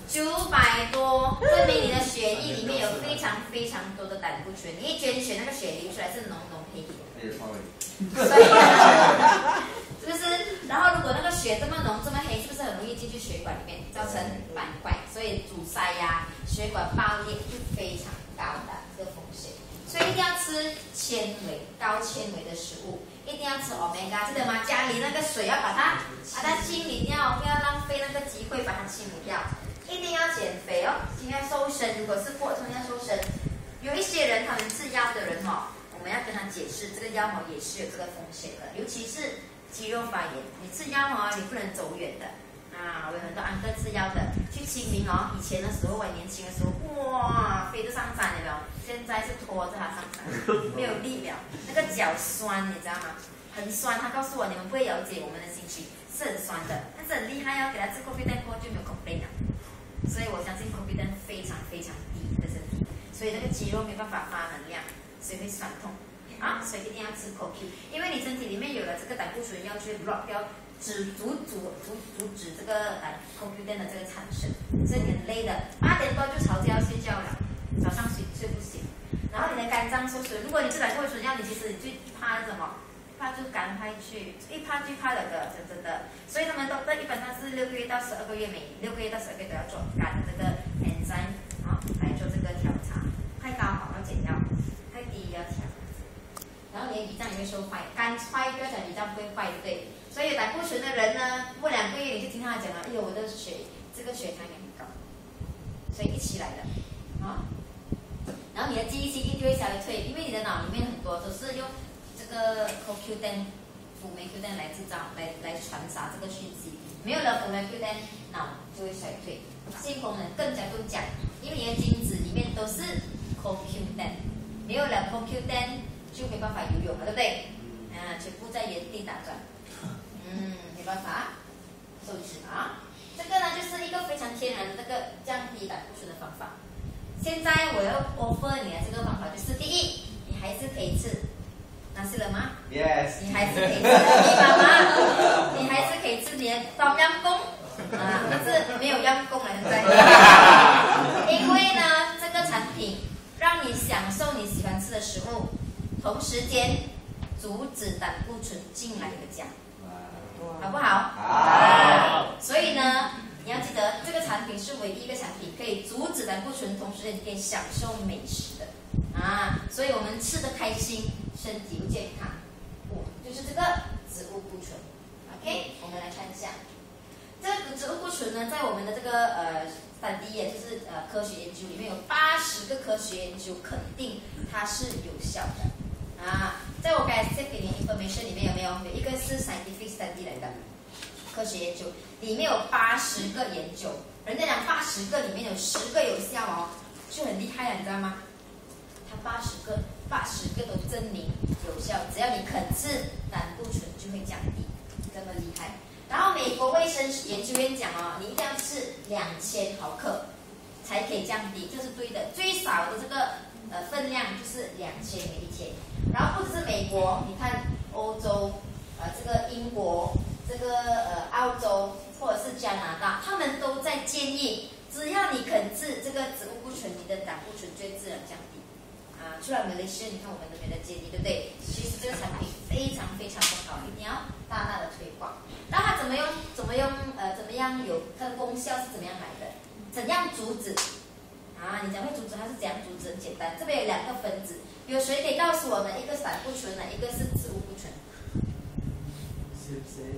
900多，证明你的血液里面有非常非常多的胆固醇。你一捐血，那个血流出来是浓浓黑黑。所以，是不是？然后如果那个血这么浓这么黑，是不是很容易进去血管里面，造成斑块？所以阻塞呀、血管爆裂就非常高的这个风险。所以一定要吃纤维、高纤维的食物，一定要吃 omega， 记得吗？家里那个水要把它清理掉，不要浪费那个机会把它清理掉。一定要减肥哦，应该瘦身。如果是过程要瘦身，有一些人他们吃药的人哦，我们要跟他解释，这个药哦也是有这个风险的，尤其是肌肉发炎，你吃药哦，你不能走远的。我有很多安哥吃药的，去清明哦。以前的时候，我年轻的时候，哇，飞着上山，有没有？现在是拖着它上山，没有力了。那个脚酸，你知道吗？很酸。他告诉我，你们不会了解我们的心情是很酸的，但是很厉害哦。给他吃 CoQ10 过就没有 complain 了。所以我相信 CoQ10 非常非常低的身体，所以那个肌肉没办法发能量，所以会酸痛所以一定要吃 CoQ， 因为你身体里面有了这个胆固醇，要去 block 掉。阻止这个CoQ10的这个产生，所以你很累的，8点多就吵着要睡觉了，早上睡不醒，然后你的肝脏受损。如果你吃胆固醇药，你其实你最怕什么？怕就肝坏去，一怕就怕了的，真的。所以他们都一般上是6个月到12个月，每6个月到12个月都要做肝的这个 enzyme 来做这个调查，太高好要减药，太低要调。然后你的胰脏也会受坏，肝坏掉才胰脏不会坏，对不对？所以有胆固醇的人呢，过2个月你就听他讲了，哎呦，我的这个血糖也很高，所以一起来的然后你的记忆力就会稍微退，因为你的脑里面很多都是用这个 CoQ10 辅酶 Q10 来制造来传达这个讯息，没有了辅酶 Q10，脑就会衰退，性功能更加不讲，因为你的精子里面都是 CoQ10， 没有了 CoQ10就没办法游泳了，对不对？全部在原地打转。没办法受脂这个呢就是一个非常天然的这个降低胆固醇的方法。现在我要 offer 你的这个方法就是，第一，你还是可以吃纳西了吗 ？Yes。 你还是可以吃米妈妈，你还是可以吃你的ต้มยำกุ้ง可是没有阳光了现在。因为呢，这个产品让你享受你喜欢吃的食物，同时间阻止胆固醇进来的家。好不好？ 好。 所以呢，你要记得，这个产品是唯一一个产品可以阻止胆固醇，同时你可以享受美食的所以我们吃得开心，身体又健康。就是这个植物固醇。OK， 我们来看一下，这个植物固醇呢，在我们的这个3D 也就是科学研究里面有80个科学研究肯定它是有效的。在我刚才给你 information 里面有没有？有一个是 scientific study 来的科学研究，里面有80个研究，人家讲80个里面有10个有效就很厉害了，你知道吗？它80个都证明有效，只要你肯吃，胆固醇就会降低，这么厉害。然后美国卫生研究院讲你一定要吃2000毫克才可以降低，这是对的，最少的这个分量就是2000每一天。然后不只是美国，你看欧洲，这个英国，这个澳洲或者是加拿大，他们都在建议，只要你肯吃这个植物固醇，你的胆固醇就会自然降低。除了马来西亚，你看我们都没得建议，对不对？其实这个产品非常非常的好，一定要大大的推广。那它怎么样有它的功效是怎么样来的？怎样阻止？你讲会阻止它是怎样阻止？很简单，这边有2个分子，有谁可以告诉我们一个是胆固醇一个是植物固醇？谁？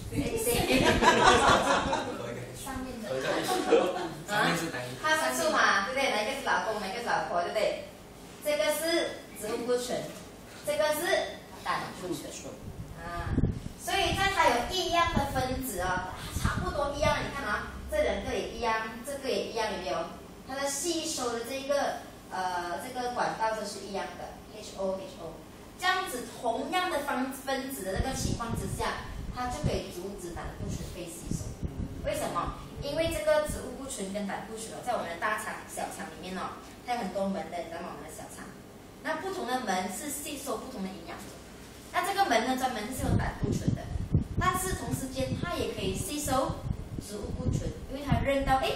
上面的他分数嘛，对不对？哪一个是老公，哪一个是老婆，对不对？这个是植物固醇，这个是胆固醇所以在它有一样的分子差不多一样，你看这2个也一样，这个也一样，有没有？它的吸收的这个管道都是一样的 ，HO， 这样子同样的分子的那个情况之下，它就可以阻止胆固醇被吸收。为什么？因为这个植物固醇跟胆固醇在我们的大肠、小肠里面它有很多门的，你知道吗？我们的小肠，那不同的门是吸收不同的营养素。那这个门呢，专门是用胆固醇的，但是同时间它也可以吸收植物固醇，因为它认到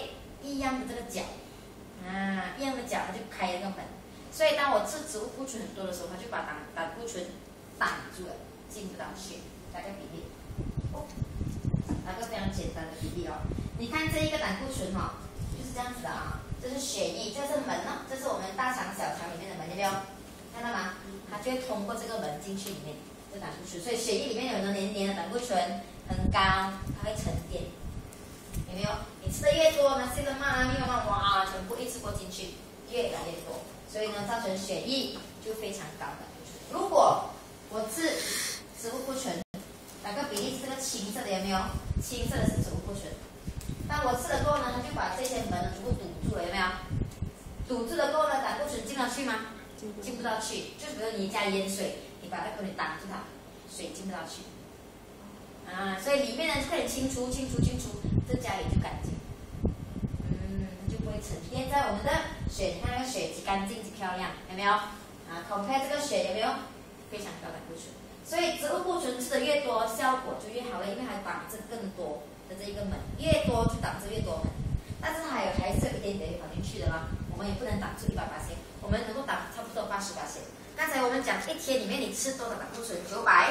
一样的这个角，一样的角，它就开那个门。所以当我吃植物固醇很多的时候，它就把胆固醇挡住了，进不到去。打个比例，打个非常简单的比例哦。你看这一个胆固醇就是这样子的啊，这是血液，这是门哦，这是我们大肠小肠里面的门，有没有？看到吗？它就会通过这个门进去里面，这胆固醇。所以血液里面有的黏黏的胆固醇很高，它会沉淀，有没有？你吃的越多呢，这个慢慢哇，全部一次过进去，越来越多，所以呢，造成血液就非常高的。如果我吃植物固醇，打个比例是这个青色的，有没有？青色的是植物固醇。当我吃了过后呢，它就把这些门全部堵住了，有没有？堵住了过后呢，胆固醇进得去吗？进不到去。就比如你加盐水，你把那个挡住它，水进不到去。所以里面呢，快点清除，这家里就干净。它就不会沉淀在我们的血。你看那个血极干净极漂亮，有没有？compare 这个血有没有？非常高胆固醇。所以植物固醇吃的越多，效果就越好了，因为它挡着更多的这一个门，越多就挡着越多门。但是还是有一点点会跑进去的啦，我们也不能挡住100%，我们能够挡差不多80%。刚才我们讲一天里面你吃多少胆固醇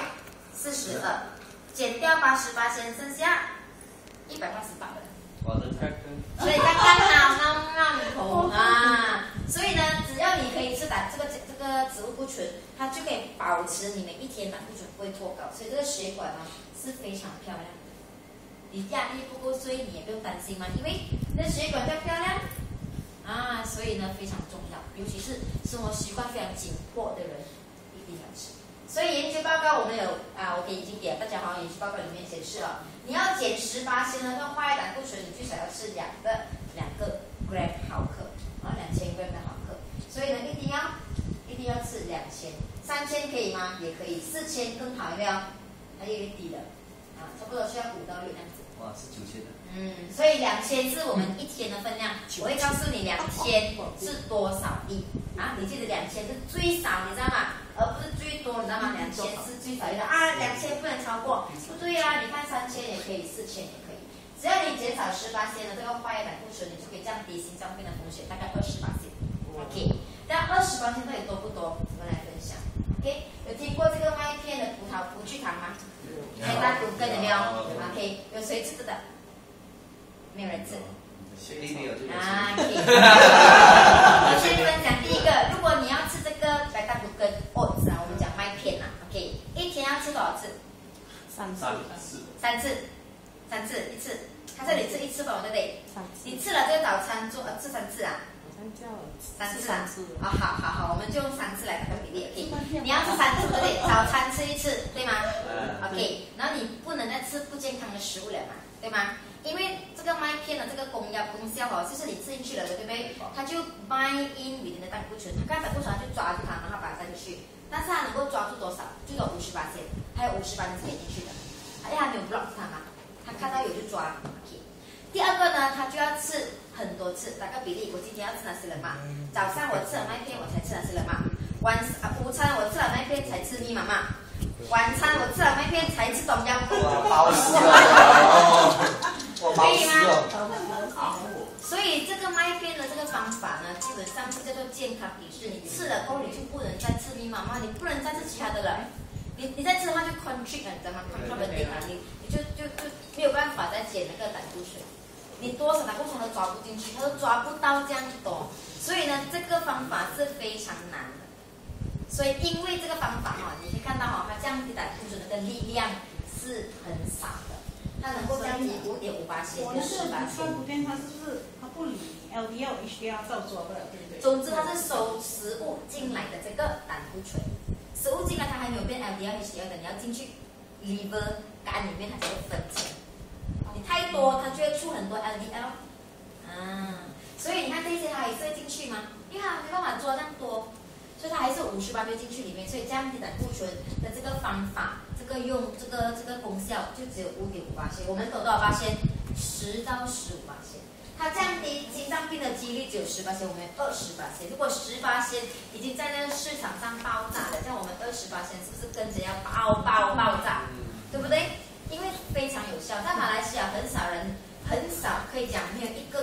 ？942，减掉80%，剩下188了。 我的太坑。 所以刚刚好所以呢，只要你可以吃这个植物固醇，它就可以保持你每一天胆固醇不会脱高，所以这个血管是非常漂亮的。你压力不够，所以你也不用担心嘛，因为你的血管较漂亮所以呢非常重要，尤其是生活习惯非常紧迫的人，一定要吃。所以研究报告我们有我已经给大家研究报告里面显示了，你要减18%呢，要坏胆固醇，你最少要吃2个 gram 毫克，2000 gram 的毫克，所以呢一定要吃2000，3000可以吗？也可以，4000更好，有没有？还有一个低的差不多需要5到6这样子。 哇，是9000的。 所以2000是我们一天的分量。我会告诉你2000是多少粒你记得2000是最少，你知道吗？而不是最多，你知道吗？2000是最少的2000不能超过。不对你看3000也可以，4000也可以。只要你减少18%的这个坏胆固醇，你就可以降低心脏病的风险，大概20%。OK， 但20%到底多不多？我们来分享。OK， 有听过这个麦片的葡聚糖吗？大骨根有没有 ？OK， 有谁吃的？没有人吃。 学弟弟有这个。 我先分享第一个，如果你要吃这个白大骨根 oats 我们讲麦片OK， 一天要吃多少次？3次，一次。他这里吃1次吧，对不对？你吃了这个早餐吃3次3次好，我们就用3次来打个比例 OK。你要吃3次对不对？早餐吃1次，对吗？OK， 然后你不能再吃不健康的食物了嘛，对吗？因为这个麦片的这个功效就是你吃进去了，对不对？它就 bind in with 你的胆固醇，它看胆固醇就抓住它，然后把它塞进去。但是它能够抓住多少？最多50%，还有50%是可以进去的。因为它没有 block 它嘛，它看到有就抓。OK。第二个呢，它就要吃很多次，打个比例，我今天要吃哪些人嘛？早上我吃了麦片，我才吃哪些人嘛？午餐我吃了麦片才吃密码嘛？晚餐我吃了麦片才吃冬阴功。 包死了！ 可以吗？所以这个麦片的这个方法呢，基本上是叫做健康饮食。你吃了后，你就不能再吃密码嘛，你不能再吃其他的了。你再吃的话就 constrict 你知道吗 ？constricting 你就没有办法再减那个胆固醇。你多少胆固醇都抓不进去，它都抓不到这样多，所以呢，这个方法是非常难的。所以因为这个方法你可以看到它降低胆固醇的力量是很少的，它能够降低5.5%跟10%。 看不见它是不是它不理 LDL、HDL 照抓不了，对不对？ 总之它是收食物进来的这个胆固醇，食物进来它还没有变 LDL、HDL 的，你要进去 liver 肝里面它才会分解。你太多，它就会出很多 LDL， 所以你看这些它也是会进去吗？因为它没办法抓这样多，所以它还是50%就进去里面，所以降低胆固醇的这个方法，这个功效就只有5.5%，我们懂多少%？10到15%。它降低心脏病的几率只有10%，我们有20%。如果10%已经在那个市场上爆炸了，像我们20%是不是跟着要爆炸？对不对？因为非常有效，在马来西亚很少可以讲没有一个功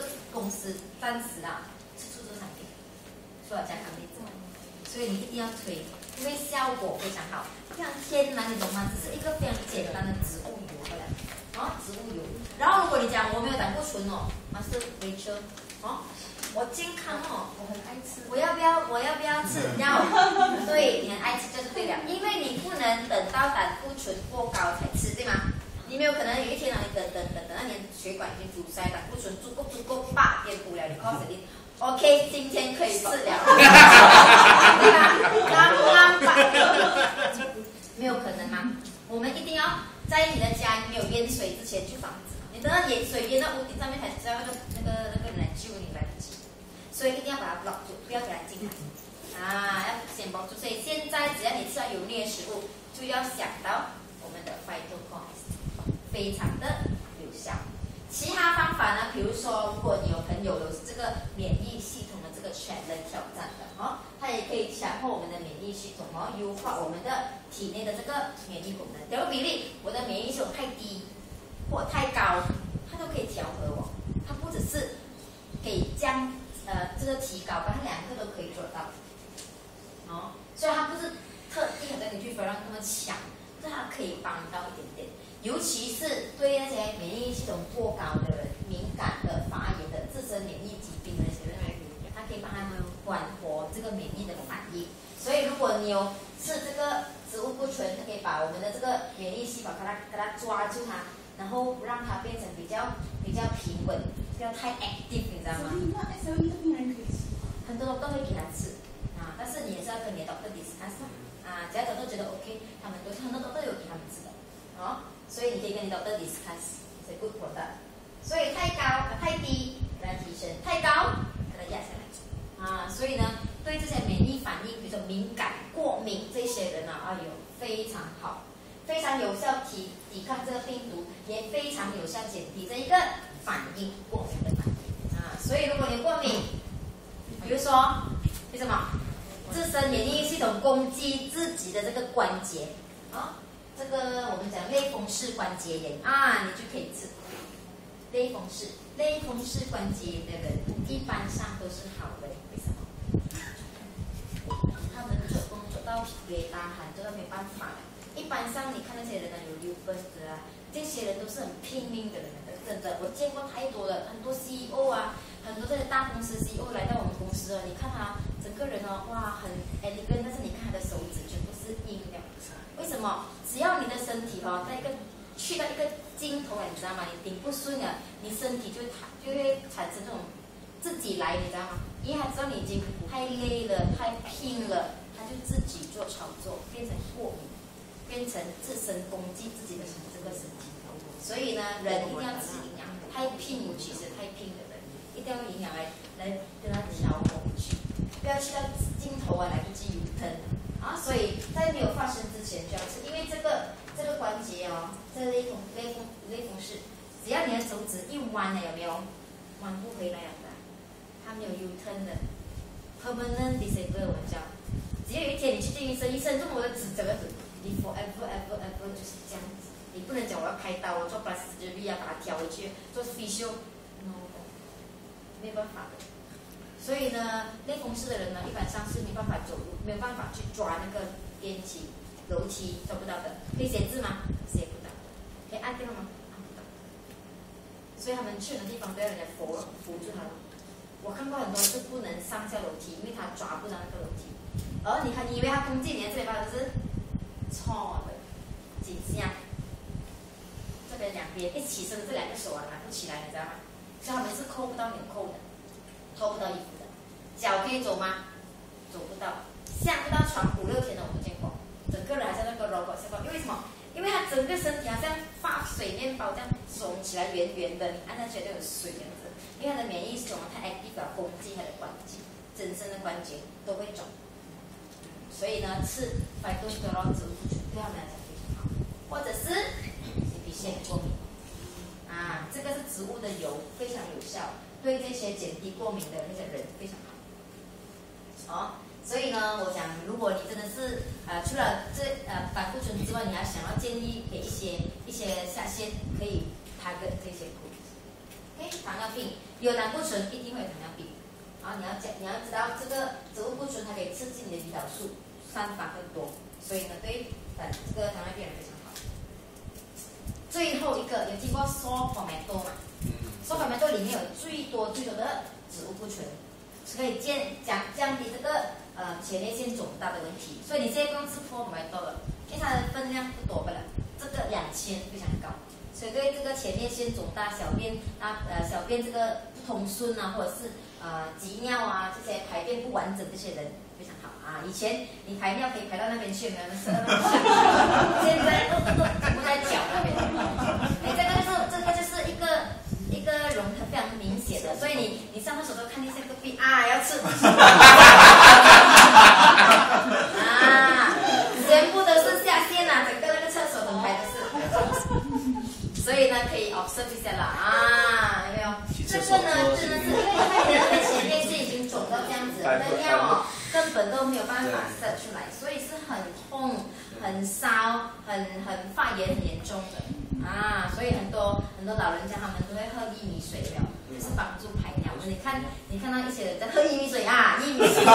公司暂时吃出这个产品，说了加强力，所以你一定要推，因为效果非常好，非常天然，你懂吗？只是一个非常简单的植物油过来，植物油。然后如果你讲我没有胆固醇是Rachel，我健康我很爱吃，我要不要吃？要，对，你很爱吃就是对了，因为你不能等到胆固醇过高才吃，对吗？你没有可能有一天你等到你血管已经阻塞，胆固醇足够颠覆了，你告诉你 ，OK， 今天可以吃了，对吧？刚把，没有可能嘛。我们一定要在你的家没有淹水之前去防止，你等到水淹到屋顶上面才知道那个人来救你来不及，所以一定要把它 block 住，不要给它进来。要先保住。所以现在只要你吃到油腻的食物，就要想到我们的 PhytoComps， 非常的有效。其他方法呢，比如说，如果你有朋友有这个免疫系统的这个challenge挑战的它也可以强化我们的免疫系统优化我们的体内的这个免疫功能。假如比例我的免疫系统太低或太高，它都可以调和它不只是可以将这个提高，它两个都可以做到。所以它不是特地和跟你去分让那么强，但它可以帮到一点点。尤其是对那些免疫系统过高的人、敏感的、发炎的、自身免疫疾病的那些人，它可以帮他们缓和这个免疫的反应。所以如果你有吃这个植物固醇，它可以把我们的这个免疫细胞给它抓住它，然后让它变成比较平稳，不要太 active， 你知道吗？ 那 SLE 的病人可以吃吗？ 很多都会给他吃但是你也是要跟你的 doctor discuss 只要 doctor 觉得 OK， 很多 doctor 都有给他们吃的所以你可以跟你 doctor discuss， 是 good product。所以太低给它提升，太高给它压下来所以呢，对这些免疫反应，比如说敏感、过敏这些人非常好，非常有效抵抗这个病毒，也非常有效减低这一个反应，过敏的反应所以如果你过敏，比如说为什么？自身免疫系统攻击自己的这个关节这个我们讲类风湿关节炎你就可以治类风湿关节炎的人，一般上都是好的。为什么？他们做工作到血大汗，做到没办法了。一般上你看那些人有lupus这些人都是很拼命的人真的，我见过太多了，很多 CEO 很多这些大公司 CEO 来到我们公司你看他整个人很 elegant， 但是你看他的手指全部是硬的。为什么？只要你的身体去到一个尽头你知道吗？你顶不顺了，你身体就会产生这种自己来，你知道吗？因为他知道你已经太累了、太拼了，他就自己做操作，变成过敏，变成自身攻击自己的这个身体。所以呢，人一定要吃营养，太拼，尤其是太拼的人，一定要用营养来跟他调和回去，不要去到尽头来不及油疼所以在没有发生之前就要吃，因为这个关节这类风湿，只要你的手指一弯了，有没有弯不回来的？它没有 U-turn 的 permanent disable， 我们叫。只有一天你去见医生，医生说我的指怎么子，你 forever 就是这样子。你不能讲我要开刀，我做 plastic surgery 把它调回去，做 physio，no， 没有办法的。所以呢，类风湿的人呢，一般上是没办法走路，没有办法去抓那个电梯、楼梯，做不到的。可以写字吗？写不到。可以按掉吗？按不到。所以他们去的地方都要人家扶住他们。我看过很多是不能上下楼梯，因为他抓不到那个楼梯。而你看，你以为他攻击你的这里吧，是错的，颈项。这边两边一起身的这两个手拿不起来，你知道吗？所以他们是扣不到纽扣的，脱不到衣服的。脚可以走吗？走不到。下不到床5、6天的我都见过，整个人还像那个 robot 像因为什么？因为他整个身体好像发水面包这样耸起来，圆圆的，你按下去都有水这样子。因为他的免疫系统太 active 了，攻击他的关节，整身的关节都会肿。所以呢，吃phytosterol植物固醇对他们来讲非常好，或者是皮屑过敏这个是植物的油，非常有效，对这些减低过敏的那些人非常好。所以呢，我想如果你真的是除了胆固醇之外，你还想要建议给一些下线可以target这些 group， 可以 OK， 糖尿病有胆固醇一定会有糖尿病。然后你要知道这个植物固醇它可以刺激你的胰岛素散发更多，所以呢对这个糖尿病人非常好。最后一个有听过 soy tomato 吗？soy tomato 里面有最多的植物固醇，可以降低这个前列腺肿大的问题。所以你现在不用吃 soy tomato 了，因为它的分量不多不了，这个2000非常高。所以对这个前列腺肿大、小便这个不通顺啊，或者是急尿啊这些排便不完整这些人非常好啊。以前你排尿可以排到那边去，没有12那边去，现在都不在脚那边。这个就是一个融合非常明显的，所以你上厕所都看见这个壁啊，要吃啊，全部都是下线啊，整个那个厕所都排的是。所以呢，可以 observe 一下啦啊，有没有？这个呢，真的是因为它的前列腺已经肿到这样子，那尿根本都没有办法射出来，所以是很痛、很烧、很发炎、很严重的啊。所以很多老人家他们都会喝薏米水了，就是帮助排尿。你看到一些人在喝薏米水啊，薏米水，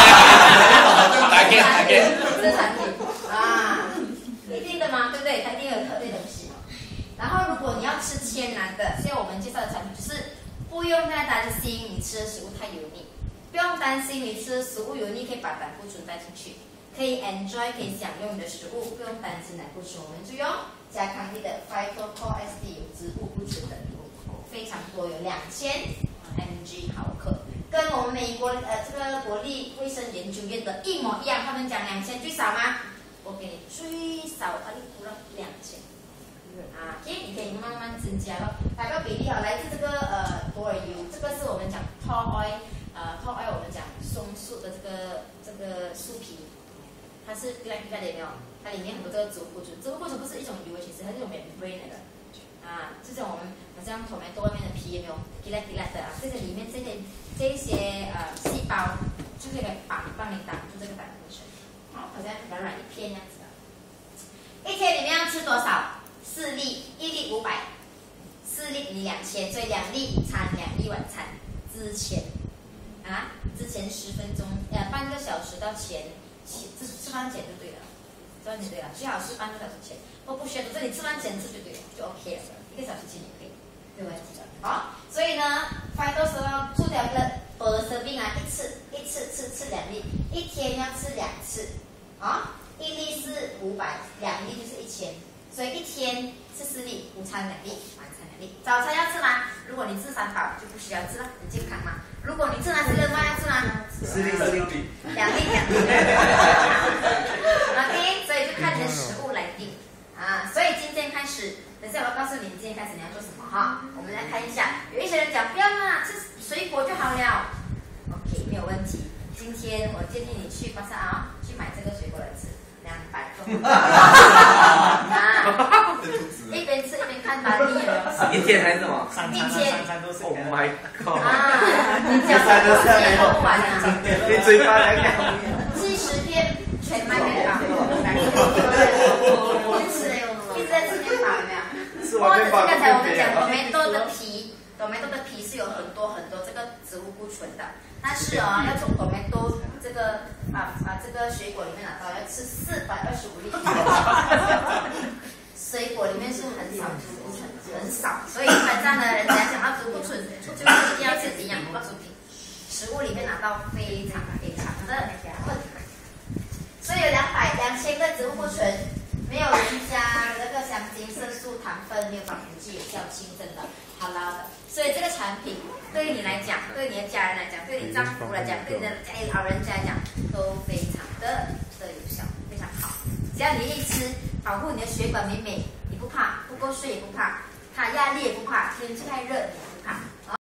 这产品啊，一定的嘛，对不对？它一定有喝这东西。然后，如果你要吃天然的，现在我们介绍的产品就是不用太担心你吃的食物太油腻，不用担心你吃的食物油腻，可以把胆固醇带进去，可以 enjoy， 可以享用你的食物，不用担心胆固醇。我们就用加康利的 Phyto-Core SD 有植物固醇的非常多，有2000 mg 毫克，跟我们美国这个国立卫生研究院的一模一样。他们讲2000最少吗？我给你最少估了2000。啊 ，OK， 你可以慢慢增加了。大概比例好，来自这个多尔油，这个是我们讲 tall oil，tall oil 我们讲松树的这个树皮，它是滴来的有没有？它里面很多这个植物固醇，植物固醇不是一种油，其实它是一种 membrane 来的。啊，这种我们好像 tomato 外面的皮有没有滴来的啊？这个里面这些细胞就可以帮你挡住这个胆固醇。好，好像软一片这样子的。一天里面要吃多少？4粒，1粒500，4粒你2000，所以2粒午餐，2粒晚餐。之前10分钟，半个小时到前，吃饭前就对了，吃饭前对了，最好是半个小时前，不需要，这里吃饭前吃就对了，就 OK 了，1个小时前也可以，没问题的。好，所以呢，Phyto-Core做2个per serving啊，一次吃2粒，一天要吃2次，啊，1粒是500，2粒就是1000。所以一天吃4粒，午餐2粒，晚餐2粒。早餐要吃吗？如果你吃3宝就不需要吃了，很健康嘛。如果你吃那些热饭要吃吗 ？4粒2粒。 2粒。OK， 所以就看你的食物来定啊。所以今天开始，等下我要告诉你今天开始你要做什么哈。我们来看一下，有一些人讲不要啦，吃水果就好了。OK， 没有问题。今天我建议你去巴萨啊，去买这个水果来吃。200多啊！一边吃一边看吧，你有没有？ 一天还是什么 ？3餐都是。 Oh my god！ 啊，你讲的吃不完啊！ 你嘴巴来讲。 记10天全麦面包，一直在吃面包有没有？或者是刚才我们讲tomato的皮是有很多这个植物固醇的，但是要从tomato这个这个水果里面拿到要吃425粒，水果里面是很少植物固醇，很少，所以一般上呢，人家想要植物固醇，就是一定要吃营养补充品，食物里面拿到非常的困难，所以有2000个植物固醇，没有人加那个香精、色素、糖分，没有防腐剂，有效清真的。好捞的，所以这个产品对于你来讲，对你的家人来讲，对你丈夫来讲，对你的家里老人家来讲，都非常的有效，非常好。只要你一吃，保护你的血管美美，你不怕，不够睡也不怕，它压力也不怕，天气太热你也不怕。